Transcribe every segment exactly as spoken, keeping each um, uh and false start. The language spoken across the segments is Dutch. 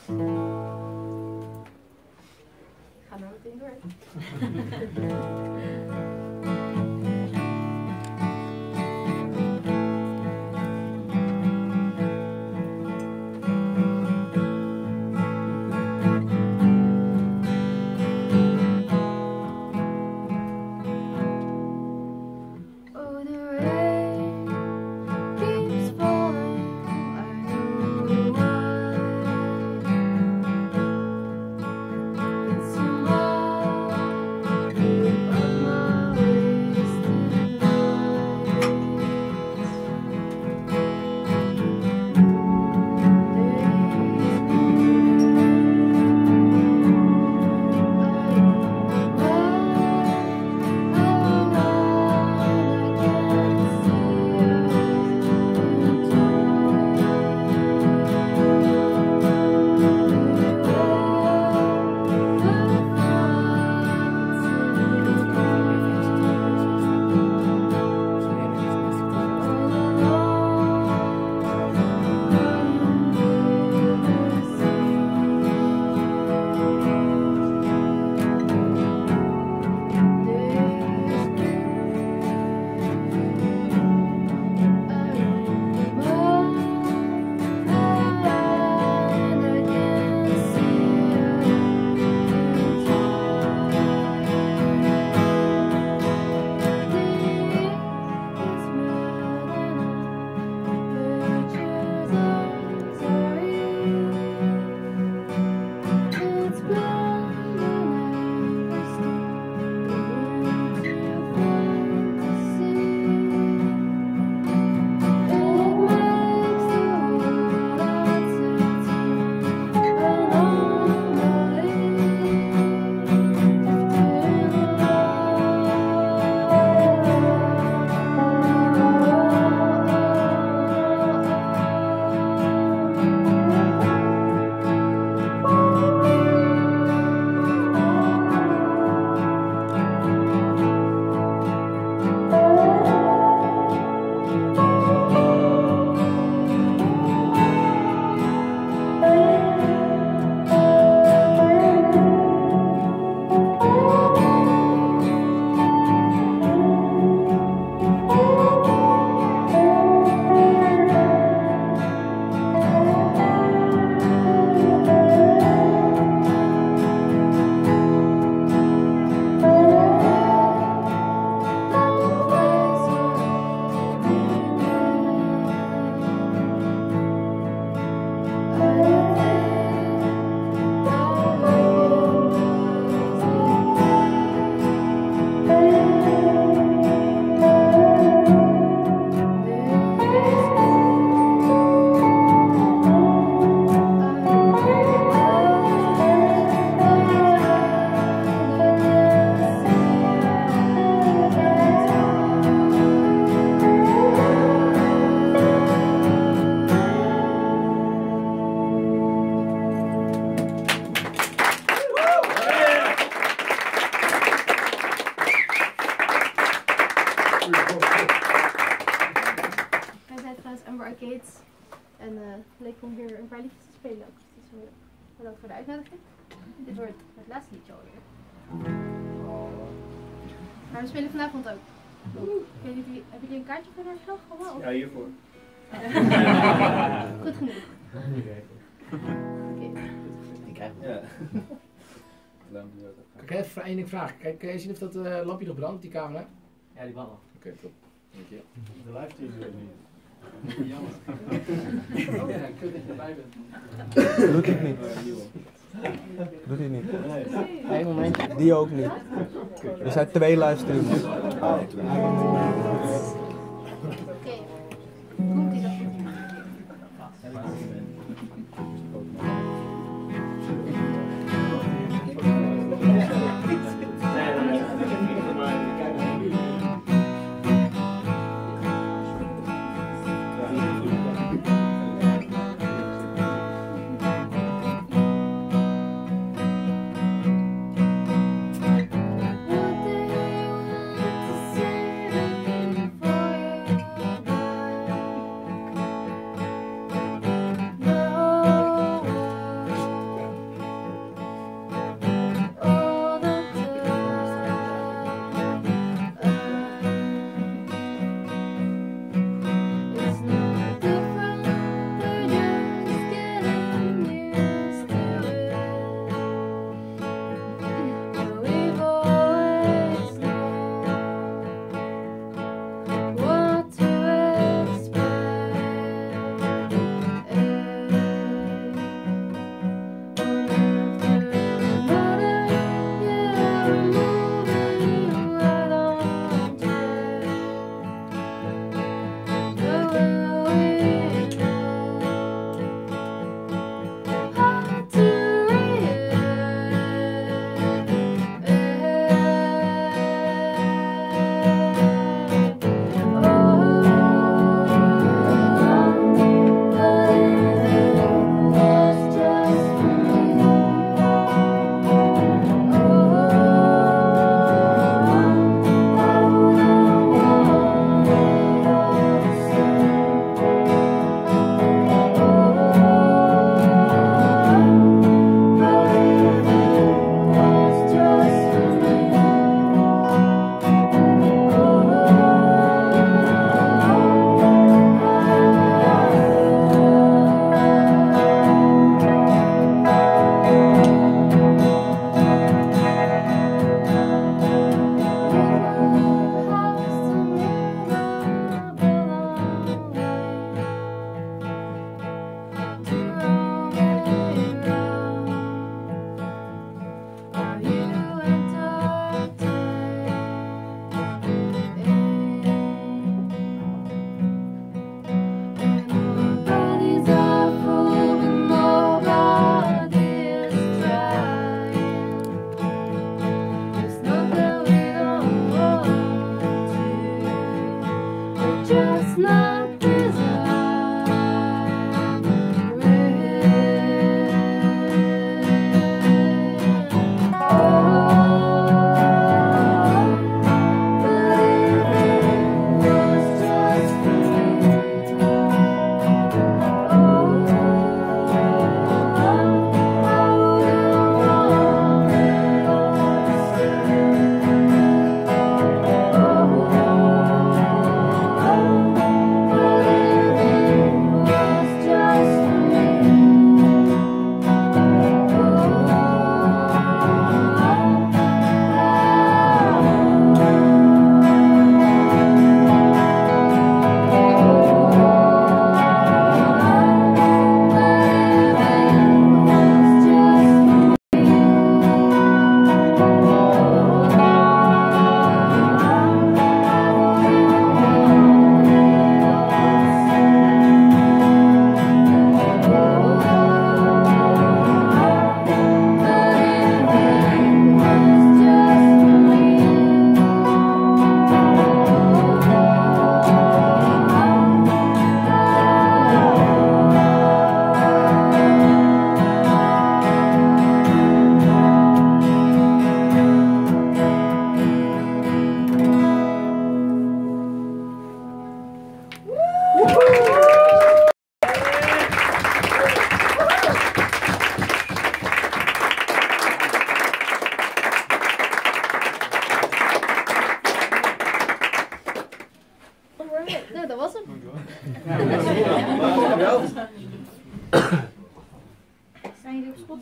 Ga nou meteen door. En uh, leuk om weer een paar liedjes te spelen ook. Dus uh, bedankt voor de uitnodiging. Dit wordt het laatste liedje alweer. Maar we spelen vanavond ook. Ik weet niet, hebben jullie een kaartje voor naar slag? Of? Ja, hiervoor. Goed genoeg. Oké. Ik krijg Ja. Kijk, even één ding vragen. Kijk, kun je zien of dat uh, lampje nog brandt, die camera? Ja, die brandt. Oké, okay, top. Dank je. De livestream is niet. Jammer. Oh ja, kut dat je erbij bent. Doet hij niet. Doet hij niet. Eén momentje. Die ook niet. Er zijn twee livestreams. Oké. Komt ie dat goed? What do you want to say?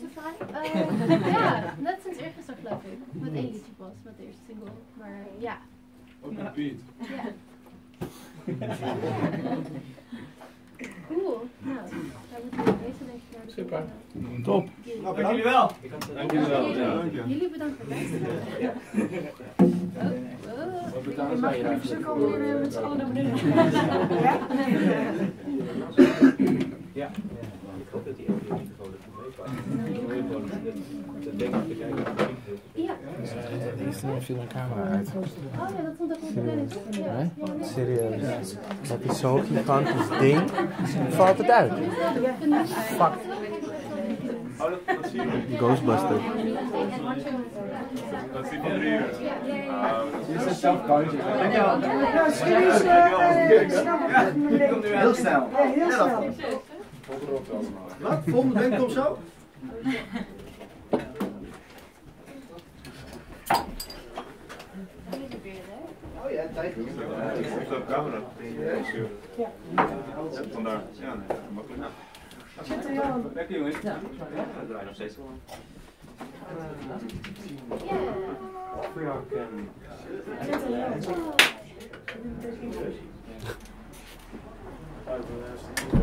to Fly? Uh, ja, net sinds eergisteren geloof ik. Met één liedje pas, met de eerste single. Maar uh, ja. Ook met Piet. Ja. Cool. Nou, dan moeten we deze denk ik naar de Super. volgende. Top. Nou, dank jullie wel. Dank jullie wel. Ja. Jullie bedankt voor het luisteren. Oh, Wat betalen zij je Even daarvoor? komen weer met z'n allen naar beneden. Ja, ik hoop dat die L P-microfoon het goed meepakt. Dat denk ik dat jij dat niet hebt. Ja. Eerst viel mijn camera uit. Oh ja, dat stond ook op de planning. Ja. Hè? Ja, nee. Serieus. Dat is zo'n gigantisch ding. Valt het uit. Fuck. Oh, dat, dat zie je. Ghostbuster. Dat zie je van hier. Is dat zelf koudje? Dankjewel. Ja, serieus, eh, Komt nu heel snel. Ja, heel snel. Wat? Volgende band komt zo? Oh ja, tijd. Ik zit op camera. Ja. Vandaar. Ja, nee, makkelijk. Zit er jou? Lekker jongens. Ja, we draaien nog steeds wel. Zit er jou? Ja.